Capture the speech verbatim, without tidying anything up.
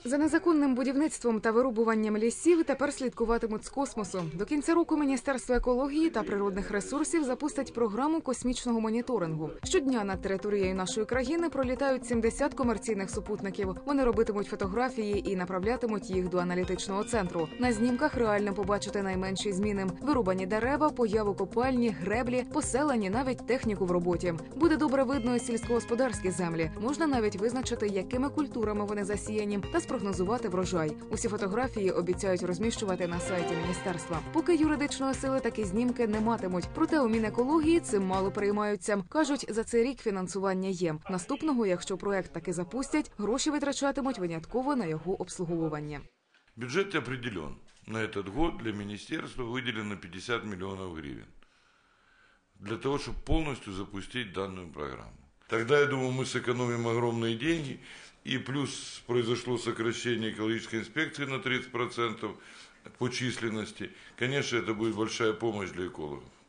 За незаконним будівництвом та вирубуванням лісів тепер слідкуватимуть з космосу. До кінця року Міністерство екології та природних ресурсів запустить програму космічного моніторингу. Щодня над територією нашої країни пролітають сімдесят комерційних супутників. Вони робитимуть фотографії і направлятимуть їх до аналітичного центру. На знімках реально побачити найменші зміни – вирубані дерева, появу копальні, греблі, поселені, навіть техніку в роботі. Буде добре видно і сільськогосподарські землі. Можна навіть визначити, якими культурами вони засіяні, та спрогнозувати врожай. Усі фотографії обіцяють розміщувати на сайті міністерства. Поки юридичної сили такі знімки не матимуть. Проте у Мінекології цим мало переймаються. Кажуть, за цей рік фінансування є. Наступного, якщо проект таки запустять, гроші витрачатимуть винятково на його обслуговування. Бюджет определен. На этот год для министерства выделено пятьдесят миллионов гривен. Для того, чтобы полностью запустить данную программу. Тогда, я думаю, мы сэкономим огромные деньги. И плюс произошло сокращение экологической инспекции на тридцать процентов по численности. Конечно, это будет большая помощь для экологов.